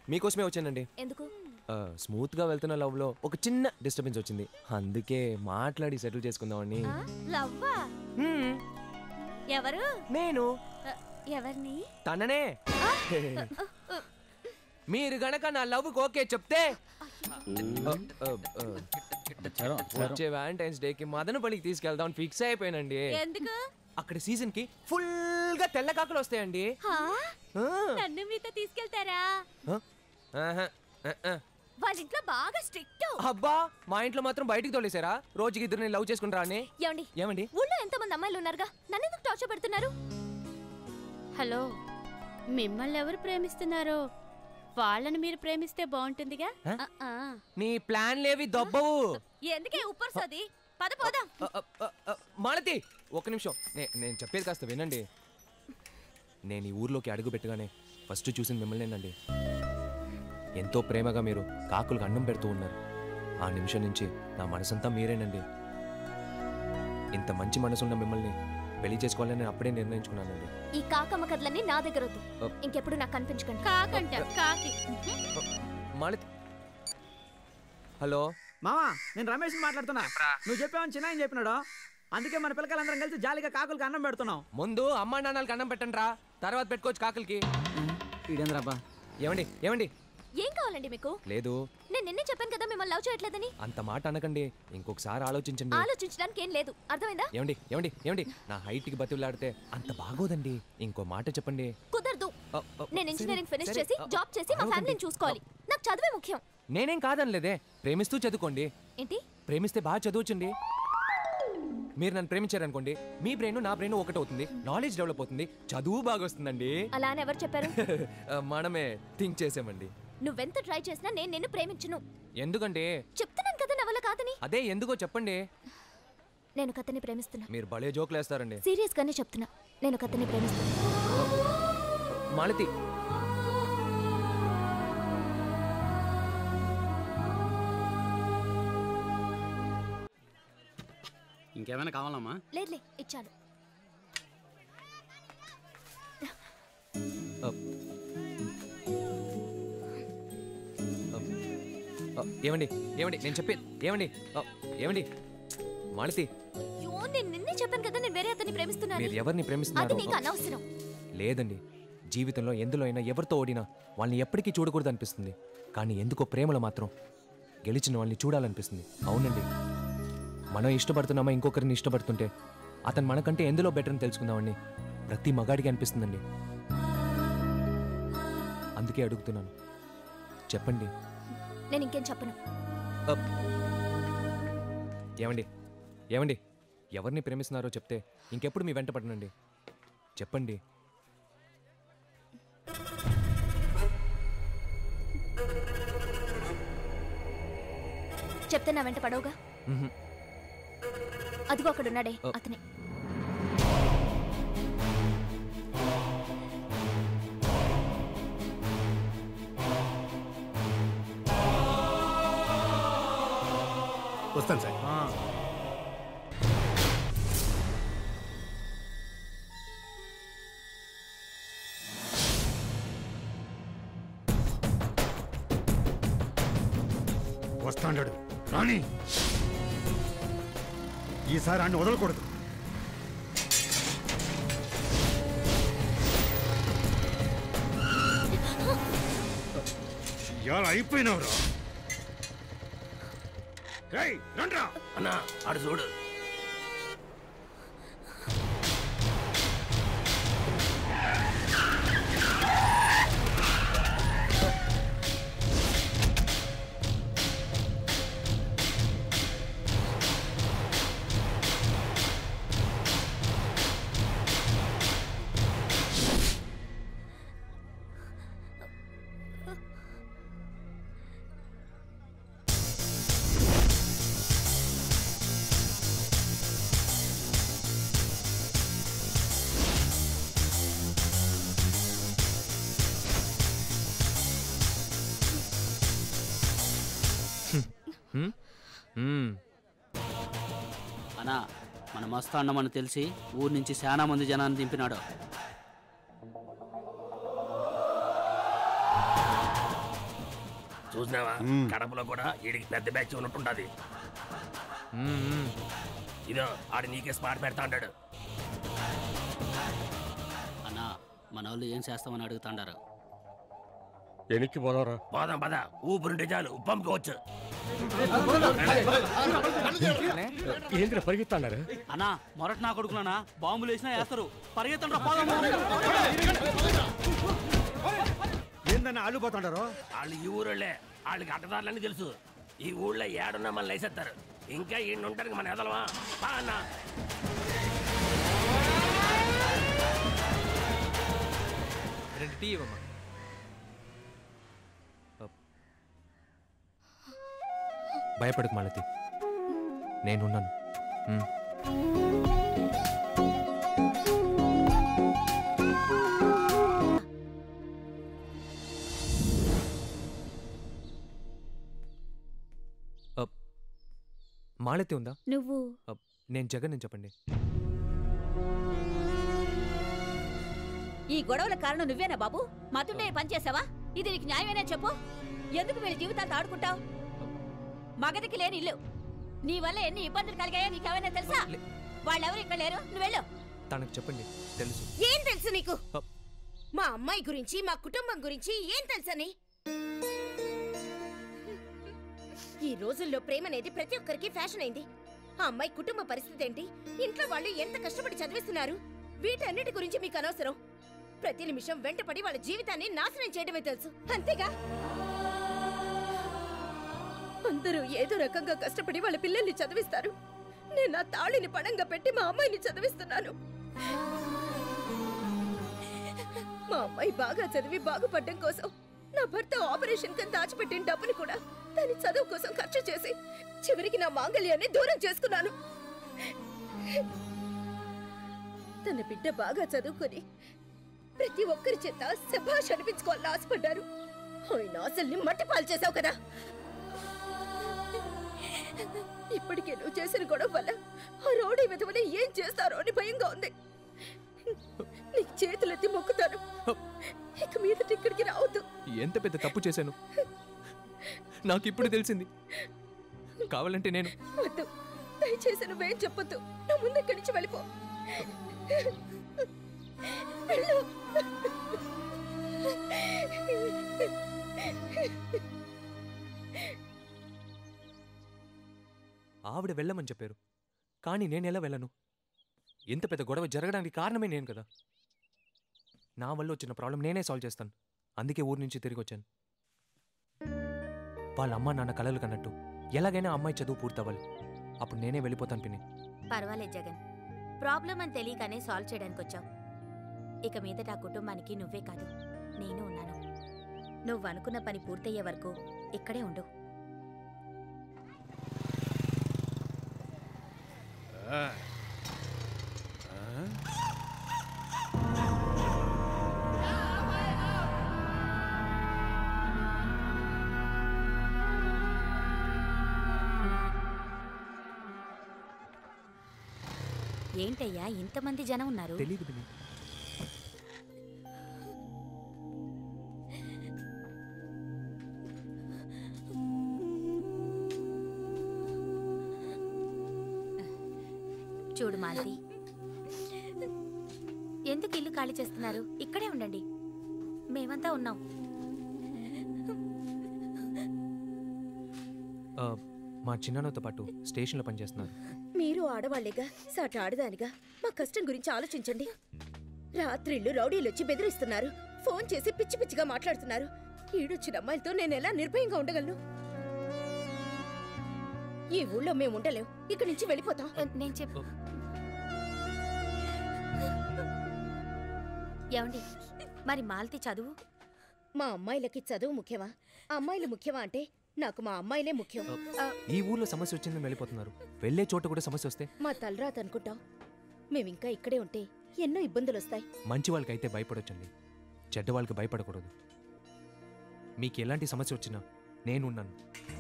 మీకోసమే వచ్చానండి. ఎందుకు? స్మూత్ గా వెళ్తున్న లవ్ లో ఒక చిన్న డిస్టర్బెన్స్ వచ్చింది, అందుకే మాట్లాడి సెటిల్ చేసుకుందామని. లవ్వా? ఎవరు? నేను. ఎవరిని? తననే. మీరు గనక నా లవ్ ఓకే చెప్తే వచ్చే వ్యాలంటైన్స్ డే కి మదనపల్లికి తీసుకెళ్దాం ఫిక్స్ అయిపోయానండి. ఎందుకు? అక్కడ సీజన్ కి ఫుల్ గా తెల్ల కాకులు వస్తాయండి. నన్ను మీతో తీసుకెళ్తారా? వాళ్ళ ఇంట్లో బాగా స్ట్రిక్ట్. అబ్బా, మా ఇంట్లో మాత్రం బయటికి తోలేసారా? రోజుకి ఇద్దరు లవ్ చేసుకుంటారా అని. ఏమండి, ఊళ్ళో ఎంతమంది అమ్మాయిలు ఉన్నారుగా, నన్ను ఎందుకు టార్చర్ పెడుతున్నారు? హలో, మిమ్మల్ని ఎవరు ప్రేమిస్తున్నారో వాళ్ళని మీరు ప్రేమిస్తే బాగుంటుందిగా. నీ ప్లాన్ లేవి దొబ్బవు. ఎందుకే ఉప్పర్ సోది? పద పోదాం. మాలతి, ఒక్క నిమిషం, నేను చెప్పేది కాస్త వినండి. నేను ఈ ఊర్లోకి అడుగు పెట్టగానే ఫస్ట్ చూసింది మిమ్మల్నేనండి. ఎంతో ప్రేమగా మీరు కాకులకు అన్నం పెడుతూ ఉన్నారు. ఆ నిమిషం నుంచి నా మనసంతా మీరేనండి. ఇంత మంచి మనసున్న మిమ్మల్ని పెళ్లి చేసుకోవాలని నేను అప్పుడే నిర్ణయించుకున్నానండి. ఈ కాకమ్మ కథలన్నీ నా దగ్గర వద్దు, ఇంకెప్పుడు నాకు కనిపించకండి. కాకంట కాకి. మాలతి, హలో మామా, నేను రమేష్ మాట్లాడుతున్నా. నువ్వు చెప్పావని చిన్న చెప్పినాడు, అందుకే మన పిల్లకాయలందరం కలిసి జాలీగా కాకులకి అన్నం పెడుతున్నాం. ముందు అమ్మా నాన్నలకి అన్నం పెట్టండి రా, తర్వాత పెట్టుకోవచ్చు కాకులకి. ఇదేంద్రాబ్బా? ఏమండి ఏమండి, ఏం కావాలండి మీకు? లేదు, నేను నిన్నే చెప్పాను కదా మిమ్మల్ని లవ్ చేయట్లేదని. అంత మాట అనకండి, ఇంకొకసారి ఆలోచించండి. ఆలోచించడానికి ఏం లేదు, అర్థమైందా? ఏమండి ఏమండి ఏమండి, నా హైట్ కి బతిలాడితే అంత బాగోదండి, ఇంకో మాట చెప్పండి. కుదరదు. నేను ఇంజనీరింగ్ ఫినిష్ చేసి జాబ్ చేసి మా ఫ్యామిలీని చూసుకోవాలి. నాకు చదువే ముఖ్యం. నేనేం కాదనలేదే, ప్రేమిస్తూ చదువుకోండి. ఏంటి? ప్రేమిస్తే బాగా చదువుచండి. మీరు నన్ను ప్రేమించారనుకోండి, మీ బ్రెయిన్ నా బ్రెయిన్ ఒకటవుతుంది, నాలెడ్జ్ డెవలప్ అవుతుంది, చదువు బాగా వస్తుందండి. అలా అని ఎవరు చెప్పారు? మనమే థింక్ చేసామండి. నువ్వెంత ట్రై చేసినా నేను నిన్ను ప్రేమించను. ఎందుకంటే చెప్తున్నాను కదా నా వల్ల కాదని. అదే ఎందుకో చెప్పండి. నేను కథని ప్రేమిస్తున్నా. మీరు భలే జోకులు వేస్తారండి. సీరియస్ గానే చెప్తున్నా, నేను కథని ప్రేమిస్తున్నా. మాలతి, ఇంకేమైనా కావాలమ్మా? లేదులే, ఇచ్చాను. ఏమండి ఏమండి, నేను చెప్పేది ఏమండి ఏమండి. మాలతి, నేను నిన్నే చెప్పాను కదా నేను వేరే అతన్ని ప్రేమిస్తున్నాను. మీరు ఎవరిని ప్రేమిస్తున్నారు? అది నీకు అనవసరం. లేదండి, జీవితంలో ఎందులో అయినా ఎవరితో ఓడినా వాళ్ళని ఎప్పటికీ చూడకూడదు అనిపిస్తుంది, కానీ ఎందుకో ప్రేమలో మాత్రం గెలిచిన వాళ్ళని చూడాలనిపిస్తుంది. అవునండి, మనం ఇష్టపడుతున్నామా ఇంకొకరిని ఇష్టపడుతుంటే అతను మనకంటే ఎందులో బెటర్ అని తెలుసుకుందామని ప్రతి మగాడికి అనిపిస్తుందండి. అందుకే అడుగుతున్నాను, చెప్పండి. నేను ఇంకేం చెప్పను. ఏమండి ఏమండి, ఎవరిని ప్రేమిస్తున్నారో చెప్తే ఇంకెప్పుడు మీ వెంట పడనండి. చెప్పండి. చెప్తే నా వెంట పడవుగా. అదిగో అక్కడున్నాడే అతనే. వస్తాను సార్. వస్తాడు రాణి, ఈసారి అన్ని వదలకూడదు. ఇవాళ అయిపోయినవరా? రండ్రా అన్నా, ఆడు చూడు. అన్నా, మన మస్తు అన్నమని తెలిసి ఊరు నుంచి చాలా మంది జనాన్ని దింపినాడు. చూసినావా కడపలో కూడా వీడికి పెద్ద బ్యాచ్ ఉన్నట్టుంటది. ఇదో ఆడు నీకే స్పాట్ పెడతా అంటాడు. అన్నా మన వాళ్ళు ఏం చేస్తామని అడుగుతాండారు. వెనక్కి పోదారా? పోదాం పద, ఊపిరింటే చాలు పంపుకోవచ్చు. ఏంద్ర పరిగెత్తాడారు? అన్నా మొరటి నా కొడుకులనా బాంబులు వేసినా వేస్తారు, పరిగెత్తండి పోదాము. ఏందన్నా ఆలు పోతాడారు? వాళ్ళు ఈ ఊరోళ్ళే, వాళ్ళకి అడ్డదారులని తెలుసు. ఈ ఊళ్ళో ఏడున్నా మన లేసేస్తారు. ఇంకా ఈయన ఉంటారు మన ఎదలమా బా అన్న. రెండు టీ ఇవ్వమ్మా. భయపడకు మాలతి, నేనున్నాను. మాలతి ఉందా? నువ్వు నేను జగన్ అని చెప్పండి. ఈ గొడవల కారణం నువ్వేనా బాబు? మతుండే పని చేసావా? ఇది నీకు న్యాయమేనా చెప్పు? ఎందుకు వీళ్ళ జీవితాలతో ఆడుకుంటావు? మగదికి లేని ఇల్లు, నీ వల్ల ఎన్ని ఇబ్బందులు కలిగాయో నీకేమైనా తెలుసా? వాళ్ళెవరు ఇక్కడ లేరు, నువ్వు వెళ్ళు. తనకు చెప్పండి, తెలుసు. ఏం తెలుసు నీకు? మా అమ్మాయి గురించి, మా కుటుంబం గురించి ఏం తెలుసని? ఈ రోజుల్లో ప్రేమ అనేది ప్రతి ఒక్కరికి ఫ్యాషన్ అయింది. ఆ అమ్మాయి కుటుంబ పరిస్థితి ఏంటి, ఇంట్లో వాళ్ళు ఎంత కష్టపడి చదివిస్తున్నారు, వీటన్నిటి గురించి మీకు అనవసరం. ప్రతి నిమిషం వెంటపడి వాళ్ళ జీవితాన్ని నాశనం చేయడమే తెలుసు, అంతేగా? అందరూ ఏదో రకంగా కష్టపడి వాళ్ళ పిల్లల్ని చదివిస్తారు. నేను నా తాళిని పణంగా పెట్టి మా అమ్మాయిని చదివిస్తున్నాను. మా అమ్మాయి బాగా చదివి బాగుపడడం కోసం నా భర్త ఆపరేషన్ కింద దాచిపెట్టిన డబ్బుని కూడా దాని చదువు కోసం ఖర్చు చేసి చివరికి నా మాంగళ్యాన్ని దూరం చేసుకున్నాను. తన బిడ్డ బాగా చదువుకొని ప్రతి ఒక్కరి చేత శభాష్ అనిపించుకోవాలని ఆశపడ్డారు. ఆయన ఆశల్ని మట్టిపాలు చేశావు కదా. ఇప్పటికే నువ్వు చేసిన గొడవ వల్ల ఆ రౌడీ విధవని ఏం చేస్తారో అని భయంగా ఉంది. నీకు చేతులెత్తి మొక్కుతాను, ఇక మీదట ఇక్కడికి రావద్దు. ఎంత పెద్ద తప్పు చేశాను నాకు ఇప్పుడు తెలిసింది. కావాలంటే నేను వద్దు, దయచేసి నువ్వేం చెప్పొద్దు. నా ముందు ఇక్కడి నుంచి వెళ్ళిపో. వెళ్ళు. ఆవిడ వెళ్ళమని చెప్పారు, కానీ నేను ఎలా వెళ్ళను? ఎంత పెద్ద గొడవ జరగడానికి కారణమే నేను కదా. నా వల్ల వచ్చిన ప్రాబ్లం నేనే సాల్వ్ చేస్తాను. అందుకే ఊరి నుంచి తిరిగి వచ్చాను. వాళ్ళ అమ్మ నాన్న కలలు కన్నట్టు ఎలాగైనా అమ్మాయి చదువు పూర్తవ్వాలి. అప్పుడు నేనే వెళ్ళిపోతాను పిన్ని. పర్వాలేదు జగన్, ప్రాబ్లం అని తెలియగానే సాల్వ్ చేయడానికి వచ్చావు. ఇక మీదట ఆ కుటుంబానికి నువ్వే కాదు, నేను ఉన్నాను. నువ్వు అనుకున్న పని పూర్తయ్యే వరకు ఇక్కడే ఉండు. ఏంటయ్యా ఇంతమంది జనం ఉన్నారు? తెలీదు పిన్ని. చూడు మాలతి, ఎందుకు ఇల్లు ఖాళీ చేస్తున్నారు? ఇక్కడే ఉండండి, మేమంతా ఉన్నాం. మా చిన్నతో పాటు స్టేషన్లో పనిచేస్తున్నారు. మీరు ఆడవాళ్లేగా, సాటి ఆడదానిగా మా కష్టం గురించి ఆలోచించండి. రాత్రిళ్ళు రౌడీలు వచ్చి బెదిరిస్తున్నారు, ఫోన్ చేసి పిచ్చి పిచ్చిగా మాట్లాడుతున్నారు. ఈడొచ్చిన అమ్మాయిలతో నేను ఎలా నిర్భయంగా ఉండగలను? ఈ ఊళ్ళో మేము ఉండలేం, ఇక్కడి నుంచి వెళ్ళిపోతాం. నేను చెప్పు. ఏమండి, మరి మాలతి చదువు? మా అమ్మాయిలకి చదువు ముఖ్యమా, అమ్మాయిలు ముఖ్యమా అంటే నాకు మా అమ్మాయిలే ముఖ్యం. ఈ ఊర్లో సమస్య వచ్చిందని వెళ్ళిపోతున్నారు. వెళ్ళే చోట కూడా సమస్య వస్తే మా తలరాత అనుకుంటాం. మేమింకా ఇక్కడే ఉంటే ఎన్నో ఇబ్బందులు వస్తాయి. మంచి వాళ్ళకైతే భయపడొచ్చండి, చెడ్డ వాళ్ళకి భయపడకూడదు. మీకు ఎలాంటి సమస్య వచ్చినా నేనున్నాను.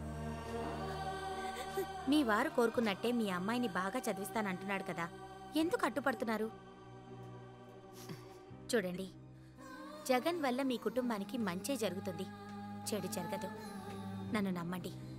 మీ వారు కోరుకున్నట్టే మీ అమ్మాయిని బాగా చదివిస్తానంటున్నాడు కదా, ఎందుకు అడ్డుపడుతున్నారు? చూడండి, జగన్ వల్ల మీ కుటుంబానికి మంచే జరుగుతుంది, చెడు జరగదు. నన్ను నమ్మండి.